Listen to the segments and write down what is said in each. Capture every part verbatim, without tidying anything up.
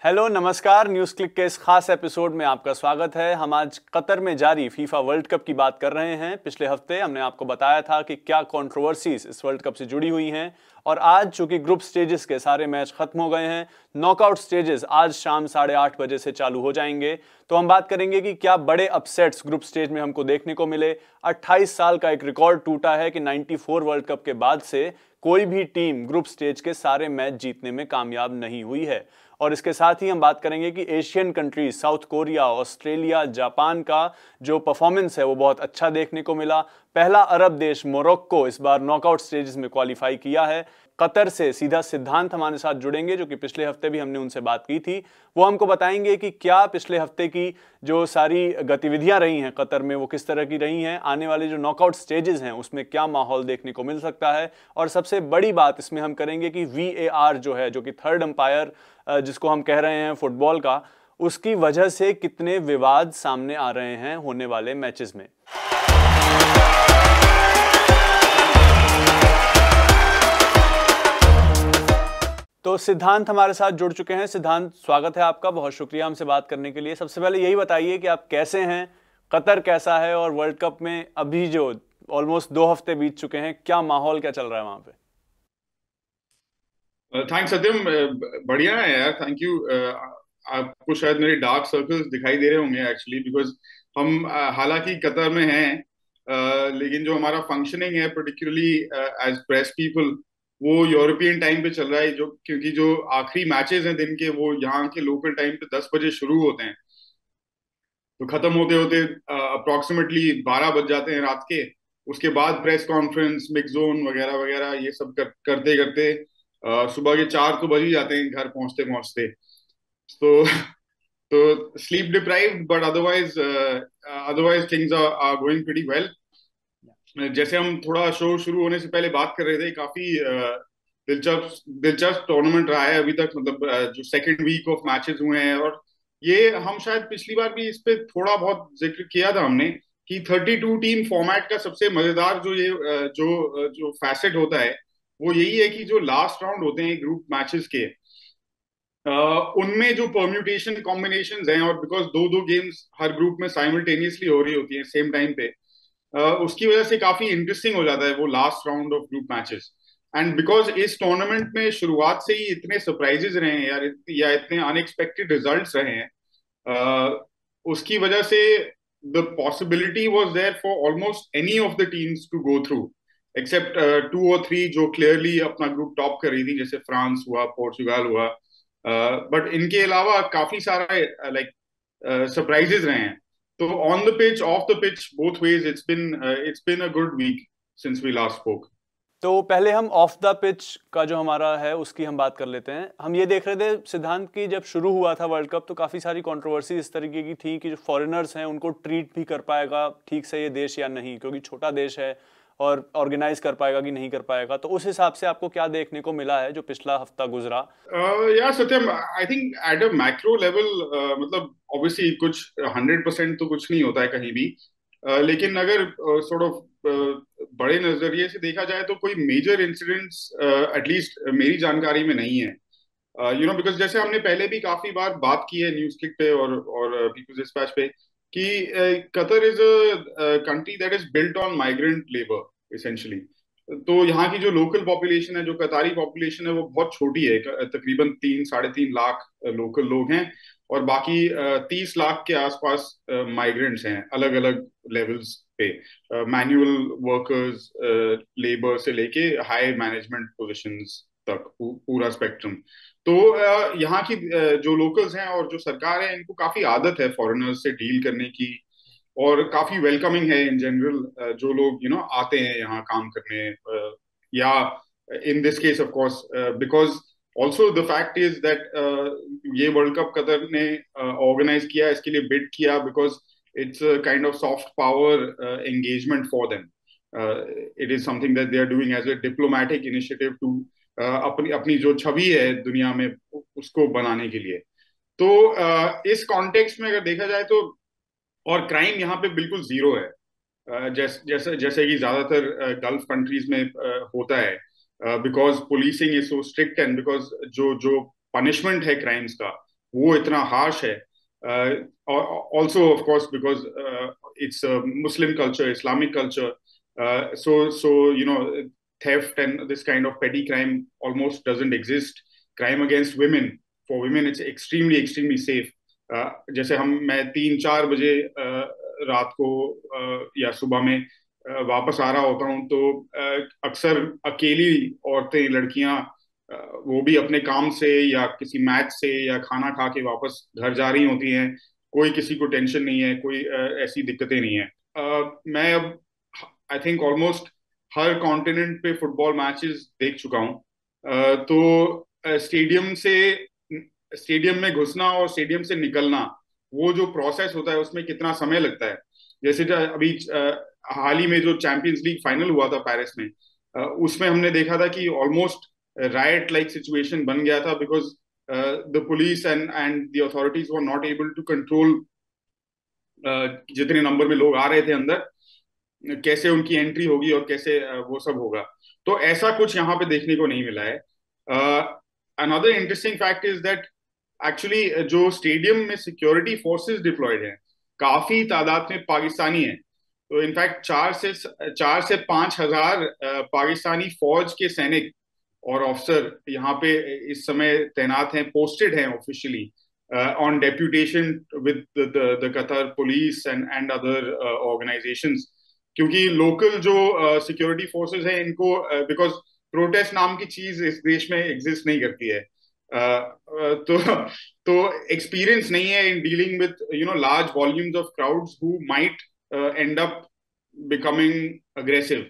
Hello नमस्कार। News click के इस खास एपिसोड में आपका स्वागत है। हम आज कतर में जारी फीफा वर्ल्ड कप की बात कर रहे हैं। पिछले हफ्ते हमने आपको बताया था कि क्या कंट्रोवर्सीज इस वर्ल्ड कप से जुड़ी हुई हैं, और आज चूंकि ग्रुप स्टेजेस के सारे मैच खत्म हो गए हैं, नॉकआउट स्टेजेस आज शाम साढ़े आठ बजे से चालू हो जाएंगे। तो हम बात करेंगे कि क्या बड़े अपसेट्स ग्रुप स्टेज में हमको देखने को मिले। अट्ठाईस साल का एक रिकॉर्ड टूटा है कि चौरानवे वर्ल्ड कप के बाद से कोई भी टीम ग्रुप स्टेज के सारे मैच जीतने में कामयाब नहीं हुई है। और इसके साथ ही हम बात करेंगे कि Asian countries South Korea, Australia, Japan का जो परफॉर्मेंस है वो बहुत अच्छा देखने को मिला। पहला अरब देश मोरक्को इस बार नॉकआउट स्टेजेस में क्वालिफाई किया है। कतर से सीधा सिद्धांत हमारे साथ जुड़ेंगे, जो कि पिछले हफ्ते भी हमने उनसे बात की थी। वो हमको बताएंगे कि क्या पिछले हफ्ते की जो सारी गतिविधियां रही हैं कतर में वो किस तरह की रही हैं, आने वाले जो नॉकआउट स्टेजेस हैं उसमें क्या माहौल देखने को मिल सकता है। और सबसे बड़ी बात इसमें हम करेंगे कि वी ए आर जो है, जो कि थर्ड अंपायर जिसको हम कह रहे हैं फुटबॉल का, उसकी वजह से कितने विवाद सामने आ रहे हैं होने वाले मैचेस में। तो सिद्धांत हमारे साथ जुड़ चुके हैं। सिद्धांत, स्वागत है आपका, बहुत शुक्रिया हमसे बात करने के लिए। सबसे पहले यही बताइए कि आप कैसे हैं, कतर कैसा है, और वर्ल्ड कप में अभी जो ऑलमोस्ट दो हफ्ते बीत चुके हैं, क्या माहौल क्या चल रहा है वहां पे? थैंक्स सत्यम, बढ़िया है यार, थैंक यू। आपको शायद मेरे डार्क सर्कल्स दिखाई दे रहे होंगे एक्चुअली, बिकॉज हम uh, हालांकि कतर में हैं, uh, लेकिन जो हमारा फंक्शनिंग है पर्टिकुलरली एज प्रेस पीपल, वो यूरोपियन टाइम पे चल रहा है। जो क्योंकि जो आखिरी मैचेस हैं दिन के, वो यहाँ के लोकल टाइम पे दस बजे शुरू होते हैं, तो खत्म होते होते अप्रोक्सीमेटली बारह बज जाते हैं रात के। उसके बाद प्रेस कॉन्फ्रेंस, मिक्स जोन वगैरह वगैरह ये सब कर, करते करते अ, सुबह के चार तो बज ही जाते हैं घर पहुंचते पहुंचते। तो तो sleep deprived, but otherwise otherwise things are going pretty well. जैसे हम थोड़ा शो शुरू होने से पहले बात कर रहे थे, काफी uh, दिलचस्प दिलचस्प टूर्नामेंट रहा है अभी तक। मतलब uh, जो सेकंड वीक ऑफ मैचेस हुए हैं, और ये हम शायद पिछली बार भी इस पे थोड़ा बहुत जिक्र किया था हमने, कि थर्टी टू टीम फॉर्मेट का सबसे मजेदार जो ये uh, जो uh, जो फैसेट होता है, वो यही है कि जो लास्ट राउंड होते हैं ग्रुप मैचेस के, uh, उनमें जो परम्यूटेशन कॉम्बिनेशंस हैं, और बिकॉज दो दो गेम्स हर ग्रुप में साइमल्टेनियसली हो रही होती हैं सेम टाइम पे, uh, उसकी वजह से काफी इंटरेस्टिंग हो जाता है वो last round of group matches. And because इस टूर्नामेंट में शुरुआत से ही इतने सरप्राइजेस रहे हैं यार, या इतने अनएक्सपेक्टेड रिजल्ट्स रहे हैं, uh, उसकी वजह से the possibility was there for almost any of the teams to go through, except two और थ्री जो क्लियरली अपना ग्रुप टॉप कर रही थी, जैसे फ्रांस हुआ, पोर्चुगल हुआ। बट uh, इनके अलावा काफी सारे लाइक सरप्राइजेस रहे हैं। तो on the pitch, off the pitch, both ways, it's been uh, it's been a good week since we last spoke. तो पहले हम ऑफ द पिच का जो हमारा है उसकी हम बात कर लेते हैं। हम ये देख रहे थे सिद्धांत की जब शुरू हुआ था वर्ल्ड कप, तो काफ़ी सारी कंट्रोवर्सी इस तरीके की थी कि जो फॉरेनर्स हैं उनको ट्रीट भी कर पाएगा ठीक से ये देश या नहीं, क्योंकि छोटा देश है, और ऑर्गेनाइज कर पाएगा कि नहीं कर पाएगा। तो उस हिसाब से आपको क्या देखने को मिला है जो पिछला हफ्ता गुजरा? या Satyam, I think at a macro level, मतलब ऑब्वियसली कुछ हंड्रेड परसेंट तो कुछ नहीं होता है कहीं भी, uh, लेकिन अगर सॉर्ट ऑफ बड़े नजरिए से देखा जाए तो कोई मेजर इंसिडेंट्स एटलीस्ट मेरी जानकारी में नहीं है। यू नो, बिकॉज जैसे हमने पहले भी काफी बार बात की है न्यूज क्लिक पे और और पीपल्स डिस्पैच पे, कि Qatar is a country that is built on migrant labour essentially. तो यहाँ की जो लोकल पॉपुलेशन है, जो कतारी पॉपुलेशन है, वो बहुत छोटी है, तकरीबन तीन साढ़े तीन लाख लोकल लोग हैं, और बाकी तीस लाख के आसपास माइग्रेंट्स हैं अलग अलग लेवल्स पे, मैनुअल वर्कर्स, लेबर से लेके हाई मैनेजमेंट पोजीशंस तक, पूरा स्पेक्ट्रम। तो यहाँ की जो लोकल्स हैं और जो सरकार है, इनको काफी आदत है फॉरेनर्स से डील करने की, और काफी वेलकमिंग है इन जनरल जो लोग यू नो आते हैं यहाँ काम करने, या in this case of course because also the fact is that ये वर्ल्ड कप कतर ने ऑर्गेनाइज किया, इसके लिए बिड किया, because it's kind of soft power engagement for them. It is something that they are doing as a diplomatic initiative to अपनी अपनी जो छवि है दुनिया में उसको बनाने के लिए। तो uh, इस कॉन्टेक्स्ट में अगर देखा जाए तो, और क्राइम यहाँ पे बिल्कुल जीरो है, जैसे जैसे जैसे कि ज्यादातर गल्फ कंट्रीज में होता है, because policing is so strict, and because जो जो पनिशमेंट है क्राइम्स का वो इतना हार्श है. Also of course because it's Muslim culture, Islamic culture, so so you know theft and this kind of petty crime almost doesn't exist. Crime against women, for women it's extremely extremely safe. uh, जैसे हम मैं तीन चार बजे uh, रात को uh, या सुबह में uh, वापस आ रहा होता हूँ तो uh, अक्सर अकेली औरतें लड़कियां uh, वो भी अपने काम से या किसी मैच से या खाना खा के वापस घर जा रही होती हैं. कोई किसी को टेंशन नहीं है, कोई uh, ऐसी दिक्कतें नहीं है. uh, मैं अब आई थिंक ऑलमोस्ट हर कॉन्टिनेंट पे फुटबॉल मैचेस देख चुका हूँ. तो स्टेडियम से स्टेडियम में घुसना और स्टेडियम से निकलना, वो जो प्रोसेस होता है उसमें कितना समय लगता है. जैसे अभी हाल ही में जो चैंपियंस लीग फाइनल हुआ था पेरिस में, उसमें हमने देखा था कि ऑलमोस्ट राइट लाइक सिचुएशन बन गया था because the police and and the authorities were not able to control जितने नंबर में लोग आ रहे थे अंदर, कैसे उनकी एंट्री होगी और कैसे वो सब होगा. तो ऐसा कुछ यहाँ पे देखने को नहीं मिला है. Another interesting fact is that actually जो स्टेडियम में सिक्योरिटी फोर्सेस डिप्लॉयड हैं काफी तादाद में पाकिस्तानी हैं. तो इनफैक्ट चार से चार से पांच हजार पाकिस्तानी फौज के सैनिक और ऑफिसर यहाँ पे इस समय तैनात हैं, पोस्टेड हैं officially on deputation with the Qatar police and and other organisations. क्योंकि लोकल जो सिक्योरिटी uh, फोर्सेस हैं इनको बिकॉज प्रोटेस्ट नाम की चीज इस देश में एग्जिस्ट नहीं करती है. uh, uh, तो तो एक्सपीरियंस नहीं है in dealing with you know large volumes of crowds who might end up becoming aggressive.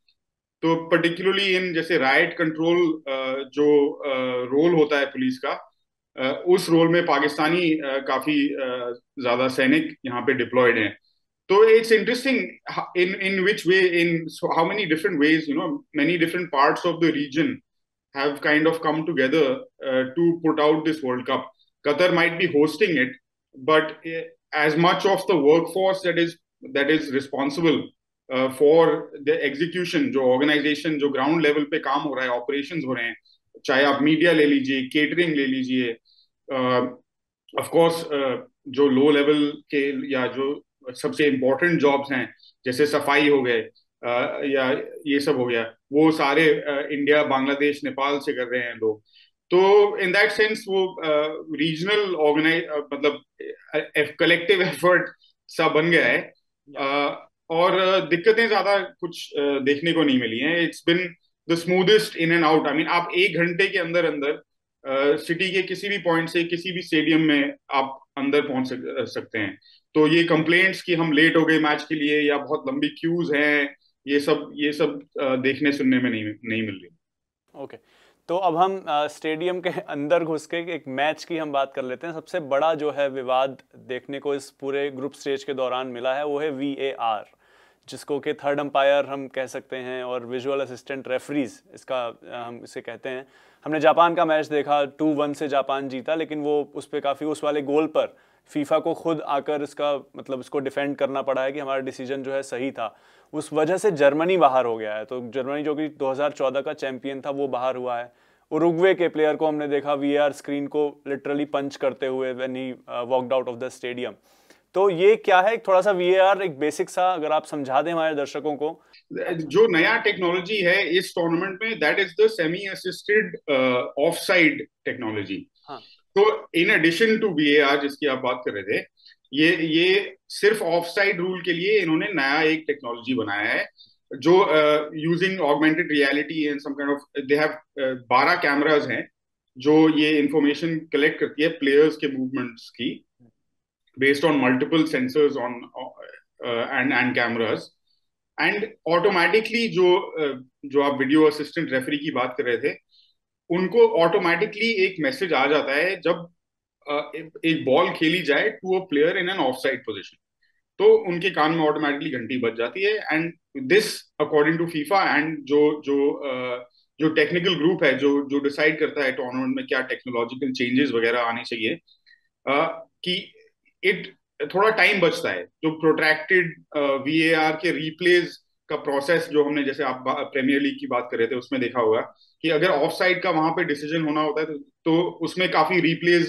तो पर्टिकुलरली इन जैसे राइट कंट्रोल uh, जो रोल uh, होता है पुलिस का, uh, उस रोल में पाकिस्तानी uh, काफी uh, ज्यादा सैनिक यहाँ पे डिप्लॉयड हैं. So it's interesting in in which way, in so how many different ways, you know, many different parts of the region have kind of come together uh, to put out this World Cup. Qatar might be hosting it, but uh, as much of the workforce that is that is responsible uh, for the execution, जो organization, जो ground level पे काम हो रहा है, operations हो रहे हैं, चाहे आप media ले लीजिए, catering ले लीजिए, uh, of course uh, जो low level के या जो सबसे इम्पोर्टेंट जॉब्स हैं जैसे सफाई हो गए या ये सब हो गया, वो सारे इंडिया, बांग्लादेश, नेपाल से कर रहे हैं लोग. तो इन दैट सेंस वो रीजनल ऑर्गेनाइज मतलब कलेक्टिव एफर्ट सा बन गया है. uh, और दिक्कतें ज्यादा कुछ uh, देखने को नहीं मिली हैं. It's been the smoothest in and out. I mean आप एक घंटे के अंदर अंदर सिटी uh, के किसी भी पॉइंट से किसी भी स्टेडियम में आप अंदर पहुंच सक, सकते हैं. तो ये कंप्लेंट्स कि हम लेट हो गए मैच के लिए या बहुत लंबी क्यूज हैं, ये सब ये सब देखने सुनने में नहीं नहीं मिल रही. Okay okay. तो अब हम स्टेडियम के अंदर घुस के एक मैच की हम बात कर लेते हैं. सबसे बड़ा जो है विवाद देखने को इस पूरे ग्रुप स्टेज के दौरान मिला है वो है वी ए आर, जिसको कि थर्ड अंपायर हम कह सकते हैं और विजुअल असिस्टेंट रेफरीज इसका हम इसे कहते हैं. हमने जापान का मैच देखा, टू वन से जापान जीता, लेकिन वो उस पर काफ़ी उस वाले गोल पर फीफा को खुद आकर इसका मतलब इसको डिफेंड करना पड़ा है कि हमारा डिसीजन जो है सही था. उस वजह से जर्मनी बाहर हो गया है. तो जर्मनी जो कि दो हज़ार चौदह का चैंपियन था वो बाहर हुआ है. उरुग्वे के प्लेयर को हमने देखा वीएआर स्क्रीन को लिटरली पंच करते हुए when he walked out of the stadium. तो ये क्या है, थोड़ा सा वीएआर एक बेसिक सा अगर आप समझा दें हमारे दर्शकों को. जो नया टेक्नोलॉजी है इस टूर्नामेंट में, that is the semi assisted offside technology. तो इन एडिशन टू वीएआर जिसकी आप बात कर रहे थे, ये ये सिर्फ ऑफसाइड रूल के लिए इन्होंने नया एक टेक्नोलॉजी बनाया है जो using augmented reality and some kind of they have बारह कैमरास हैं जो ये इंफॉर्मेशन कलेक्ट करती है प्लेयर्स के मूवमेंट्स की based on multiple sensors on and and cameras. And automatically जो uh, जो आप वीडियो असिस्टेंट रेफरी की बात कर रहे थे, उनको ऑटोमेटिकली एक मैसेज आ जाता है जब एक बॉल खेली जाए to a player in an offside position, तो उनके कान में ऑटोमेटिकली घंटी बज जाती है. And this according to FIFA and जो जो जो टेक्निकल ग्रुप है जो जो डिसाइड करता है टूर्नामेंट में क्या टेक्नोलॉजिकल चेंजेस वगैरह आने चाहिए, कि इट थोड़ा टाइम बचता है. जो प्रोट्रैक्टेड वीएआर के रिप्लेस का प्रोसेस जो हमने जैसे आप प्रीमियर लीग की बात कर रहे थे उसमें देखा होगा कि अगर ऑफ साइड का वहां पे डिसीजन होना होता है तो, तो उसमें काफी रिप्लेस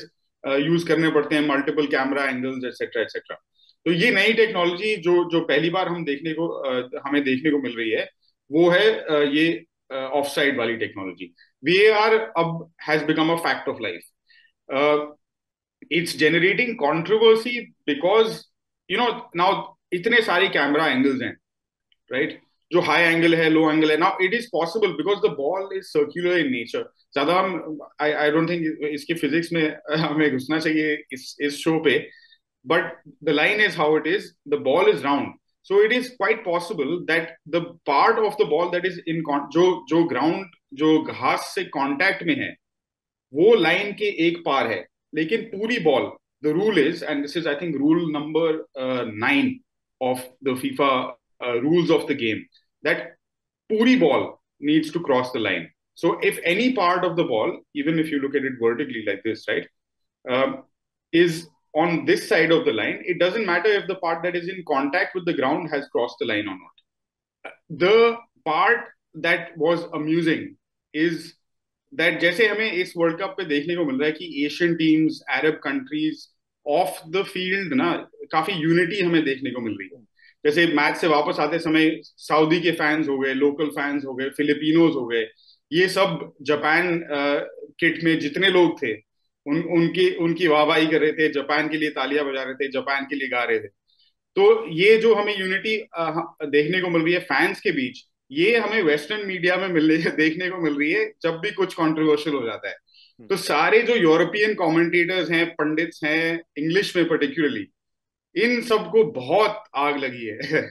यूज करने पड़ते हैं, multiple camera angles etcetera etcetera. तो ये नई टेक्नोलॉजी जो जो पहली बार हम देखने को uh, हमें देखने को मिल रही है वो है uh, ये ऑफ साइड वाली टेक्नोलॉजी। वीएआर अब has become a fact of life. It's generating controversy because you know now इतने सारे कैमरा एंगल्स हैं, राइट? जो हाई एंगल है, लो एंगल है। Now it is possible because the ball is circular in nature. ज्यादा हम I I don't think इसकी physics में हमें घुसना चाहिए इस इस शो पे, but the line is how it is. The ball is round, so it is quite possible that the part of the ball that is in con- जो जो ground जो घास से contact में है वो लाइन के एक पार है, लेकिन पूरी ball, the rule is, and this is I think rule number uh, nine of the FIFA uh, rules of the game, that पूरी ball needs to cross the line. So if any part of the ball, even if you look at it vertically like this, right, um, is on this side of the line, it doesn't matter if the part that is in contact with the ground has crossed the line or not. The part that was amusing is that जैसे हमें इस world cup पे देखने को मिल रहा है कि Asian teams, अरब कंट्रीज ऑफ द फील्ड ना काफी यूनिटी हमें देखने को मिल रही है। जैसे मैच से वापस आते समय सऊदी के फैंस हो गए, लोकल फैंस हो गए, फिलिपिनोज हो गए, ये सब जापान किट में जितने लोग थे उन उनकी उनकी वाहवाही कर रहे थे, जापान के लिए तालियां बजा रहे थे, जापान के लिए गा रहे थे। तो ये जो हमें यूनिटी देखने को मिल रही है फैंस के बीच, ये हमें वेस्टर्न मीडिया में मिल रही है, देखने को मिल रही है जब भी कुछ कंट्रोवर्शियल हो जाता है। तो सारे जो यूरोपियन कमेंटेटर्स हैं, पंडित्स हैं, इंग्लिश में पर्टिकुलरली, इन सबको बहुत आग लगी है।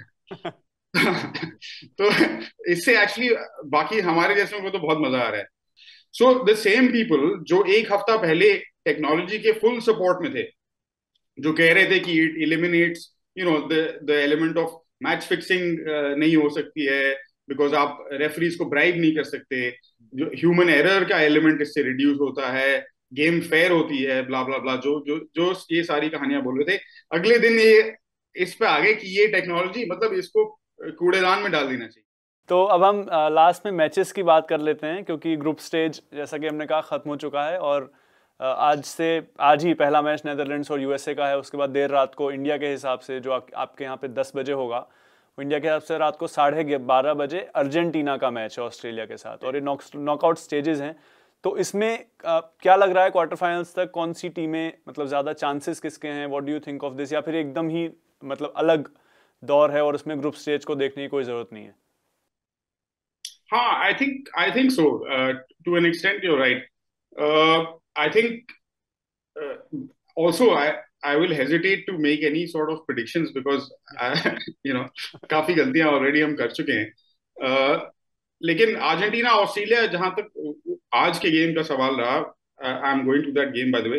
तो इससे एक्चुअली बाकी हमारे जैसे को तो बहुत मजा आ रहा है। सो द सेम पीपल जो एक हफ्ता पहले टेक्नोलॉजी के फुल सपोर्ट में थे, जो कह रहे थे कि it eliminates you know the the element of match fixing नहीं हो सकती है बिकॉज आप रेफरीज को ब्राइब नहीं कर सकते, जो ह्यूमन एरर का एलिमेंट इससे रिड्यूस होता है, गेम फेयर होती है, ब्ला ब्ला ब्ला, जो जो जो ये सारी कहानियां बोल रहे थे, अगले दिन ये इस पे आगे कि ये टेक्नोलॉजी मतलब इसको कूड़ेदान में डाल देना चाहिए। तो अब हम लास्ट में मैचेस की बात कर लेते हैं, क्योंकि ग्रुप स्टेज जैसा कि हमने कहा खत्म हो चुका है और आज से आज ही पहला मैच नेदरलैंड्स और यूएसए का है। उसके बाद देर रात को इंडिया के हिसाब से जो आ, आपके यहाँ पे दस बजे होगा, वो इंडिया के हिसाब से रात को साढ़े बारह बजे अर्जेंटीना का मैच है ऑस्ट्रेलिया के साथ, और ये नॉकआउट स्टेजेस हैं। तो इसमें आ, क्या लग रहा है क्वार्टर फाइनल्स तक कौन सी टीमें, मतलब ज़्यादा चांसेस किसके हैं? What do you think of this? या फिर एकदम ही मतलब अलग दौर है और उसमें ग्रुप स्टेज को देखने की कोई ज़रूरत नहीं है? हाँ, I think I think so. Uh, to an extent, you're right. Uh, I think uh, also I I will hesitate to make any sort of predictions because I, you know काफी गलतियां already हम कर चुके हैं. Uh, लेकिन Argentina Australia जहां तक आज के गेम का सवाल रहा, I am going to that game by the way,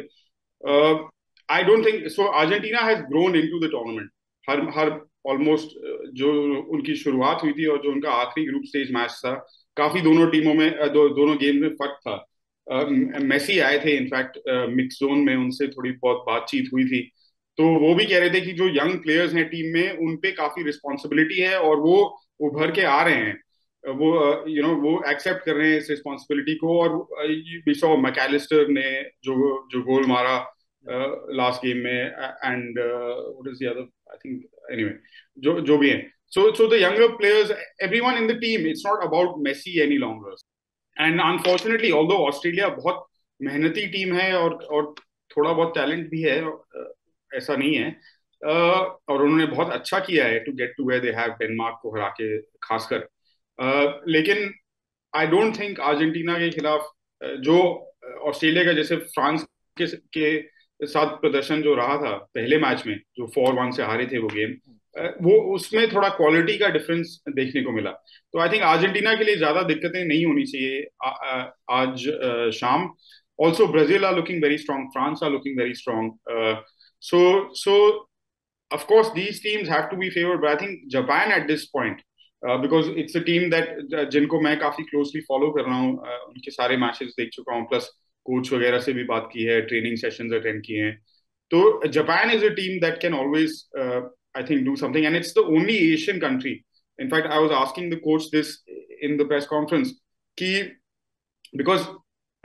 I don't think so Argentina has grown into the tournament. हर हर ऑलमोस्ट जो उनकी शुरुआत हुई थी और जो उनका आखिरी ग्रुप स्टेज मैच था, काफी दोनों टीमों में दो, दोनों गेम में फर्क था। मेसी uh, आए थे इनफैक्ट मिक्स जोन में, उनसे थोड़ी बहुत बातचीत हुई थी, तो वो भी कह रहे थे कि जो यंग प्लेयर्स हैं टीम में उन पे काफी रिस्पॉन्सिबिलिटी है और वो उभर के आ रहे हैं, वो यू नो वो एक्सेप्ट कर रहे हैं इस रिस्पॉन्सिबिलिटी को। और वी सॉ मैकलिस्टर ने जो जो गोल मारा लास्ट गेम में, and what is the other, I think, anyway जो जो भी है, so so the younger players, everyone in the team, it's not about Messi any longer. And unfortunately although Australia बहुत मेहनती टीम है और और थोड़ा बहुत टैलेंट भी है, ऐसा नहीं है, uh, और उन्होंने बहुत अच्छा किया है to get to where they have, Denmark को हरा के खासकर। Uh, लेकिन आई डोंट थिंक अर्जेंटीना के खिलाफ uh, जो ऑस्ट्रेलिया का जैसे फ्रांस के, के साथ प्रदर्शन जो रहा था पहले मैच में, जो फोर वन से हारे थे वो गेम, uh, वो उसमें थोड़ा क्वालिटी का डिफरेंस देखने को मिला। तो आई थिंक अर्जेंटीना के लिए ज्यादा दिक्कतें नहीं होनी चाहिए आ, आ, आज uh, शाम। Also Brazil are looking very strong, France are looking very strong, so so of course these teams have to be favoured, but I think Japan at this point, because it's a team that जिनको मैं काफी closely follow कर रहा हूँ, uh, उनके सारे matches देख चुका हूँ, प्लस कोच वगैरह से भी बात की है, ट्रेनिंग सेशंस अटेंड किए हैं। तो Japan is a team that can always I think do something, and it's the only Asian country, in fact I was asking the coach this in the press conference, कि because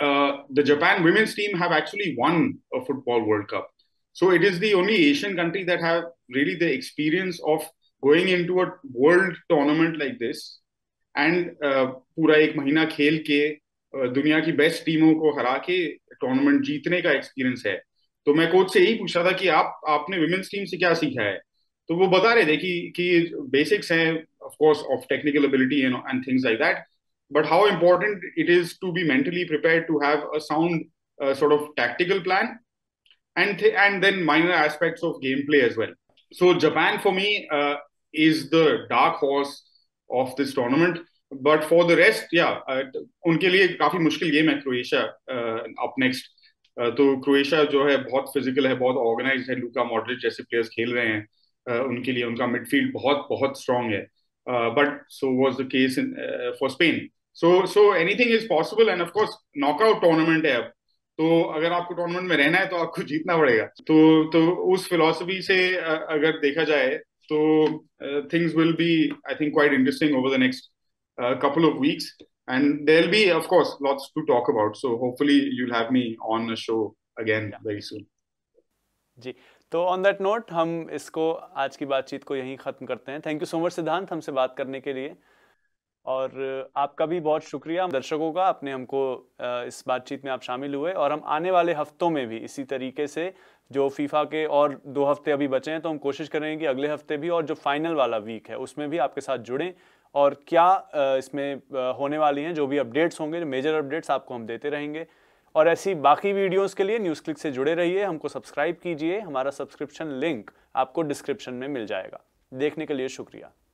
the Japan women's team have actually won a football World Cup. So it is the only Asian country that have really the experience of going into a world tournament like this and uh, पूरा एक महीना खेल के uh, दुनिया की best टीमों को हरा के टूर्नामेंट जीतने का एक्सपीरियंस है. तो मैं कोच से यही पूछ रहा था कि आप आपने विमेंस टीम से क्या सीखा है. तो वो बता रहे थे कि कि बेसिक्स हैं of course of technical ability you know and things like that, but how important it is to be mentally prepared to have a sound sort of tactical plan and th- and then minor aspects of gameplay as well. So Japan for me uh, is the dark horse of this tournament, but for the rest, yeah, uh, उनके लिए काफी मुश्किल game है Croatia up next. uh, तो Croatia जो है बहुत physical है, बहुत ऑर्गेनाइज्ड है, लूका मॉड्रिच जैसे प्लेयर्स खेल रहे हैं, uh, उनके लिए उनका मिडफील्ड बहुत बहुत स्ट्रांग है, but so was the case in for Spain. So so anything is possible and of course knockout tournament है अब, तो अगर आपको टूर्नामेंट में रहना है तो आपको जीतना पड़ेगा. तो तो उस फिलॉसफी से अगर देखा जाए तो things will be I think quite interesting over the next couple of weeks, and there'll be of course lots to talk about, so hopefully you'll have me on a show again yeah. very soon. जी, तो on that note हम इसको आज की बातचीत को यहीं ख़त्म करते हैं. थैंक यू सो मच सिद्धांत हमसे बात करने के लिए, और आपका भी बहुत शुक्रिया दर्शकों का, आपने हमको इस बातचीत में आप शामिल हुए. और हम आने वाले हफ्तों में भी इसी तरीके से, जो फीफा के और दो हफ्ते अभी बचे हैं, तो हम कोशिश करेंगे कि अगले हफ्ते भी और जो फाइनल वाला वीक है उसमें भी आपके साथ जुड़ें, और क्या इसमें होने वाली हैं जो भी अपडेट्स होंगे, जो मेजर अपडेट्स आपको हम देते रहेंगे. और ऐसी बाकी वीडियोस के लिए न्यूज़ क्लिक से जुड़े रहिए, हमको सब्सक्राइब कीजिए. हमारा सब्सक्रिप्शन लिंक आपको डिस्क्रिप्शन में मिल जाएगा. देखने के लिए शुक्रिया.